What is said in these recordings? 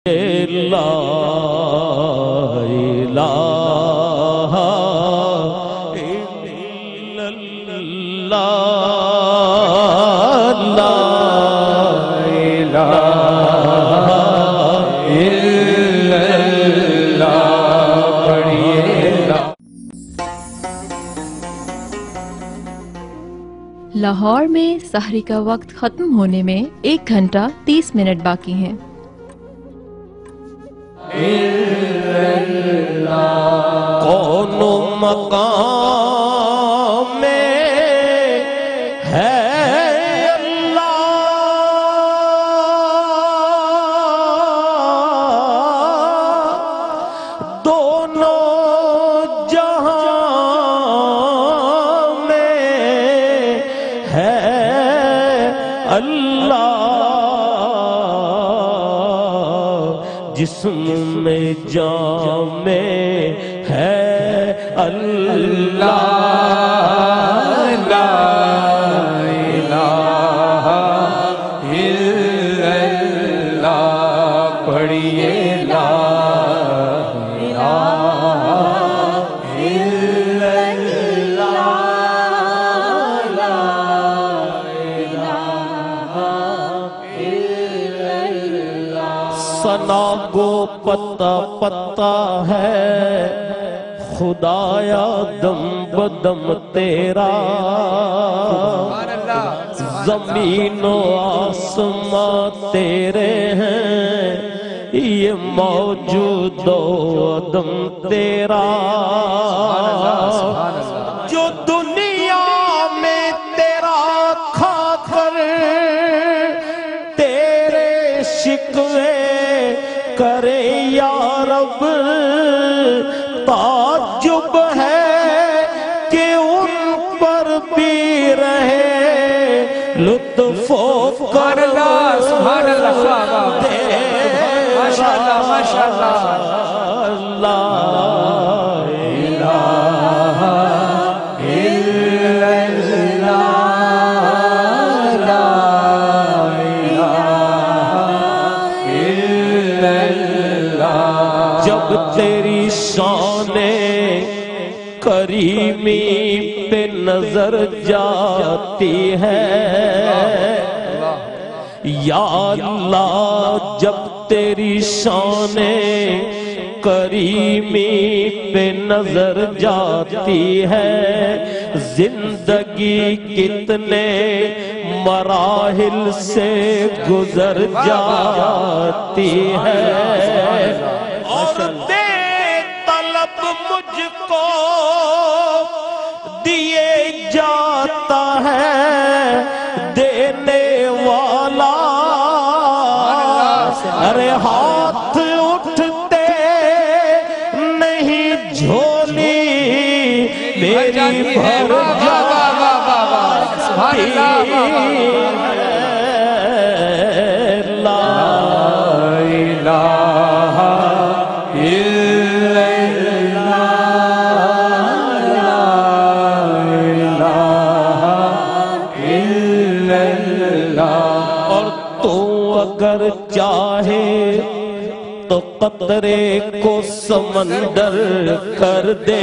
لا الہ الا اللہ لا الہ الا اللہ پڑھیے لا۔ لاہور میں سحری کا وقت ختم ہونے میں 1 گھنٹہ 30 منٹ باقی ہیں۔ کون مقام میں ہے اللہ، دونوں جہاں میں ہے اللہ، جسم میں جان میں ہے اللہ، لا الہ الا اللہ پڑھیے لا الہ الا اللہ لا الہ الا اللہ۔ ثنا کو پتا پتا ہے خدایا دم بدم تیرا، زمین و آسمان تیرے ہیں، یہ موجود و عدم تیرا، جو دنیا میں تیرا کھا کر تیرے شکوے کرے یا رب، تعجب ہے کہ ان پر بھی رہے لطف و کرم تیرا، لا الہ الا اللہ لا الہ الا اللہ۔ جب تیری شان کریمی پہ نظر جاتی ہے یا اللہ، جب تیری شان کریمی پہ نظر جاتی ہے، زندگی کتنے مراحل سے گزر جاتی ہے، اور دے طلب مجھ کو دیے جاتا ہے دینے والا، ارے ہاتھ اٹھتے نہیں جھولی میری بھر جاتی ہے، لا الہ الا اللہ لا الہ الا اللہ۔ اور تو اگر چاہے تو قطرے کو سمندر کر دے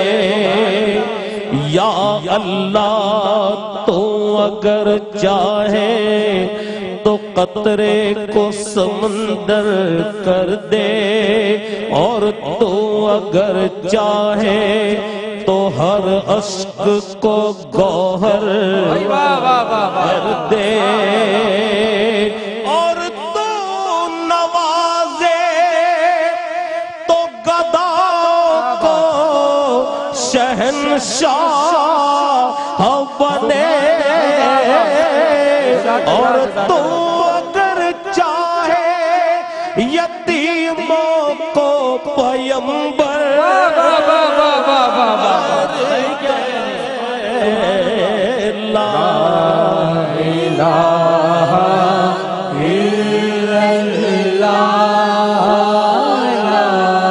یا اللہ، تو اگر چاہے تو قطرے کو سمندر کر دے، اور تو اگر چاہے تو ہر اشک کو گوہر کر دے، اور تو نوازے تو گدا کو شہنشاہ بنے، اور تو اگر چاہے یتیموں کو پیمبر لا الہ الا اللہ لا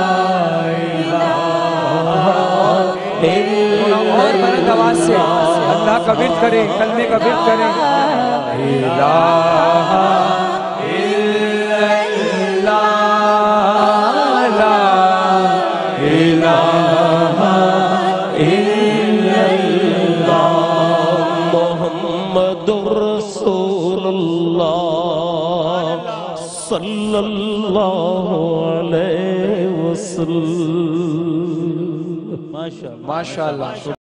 الہ الا اللہ۔ اللہ کا ورد کریں، کلمے کا ورد کریں۔ الہ الا اللہ رسول اللہ صلی اللہ علیہ وسلم. ماشاءاللہ.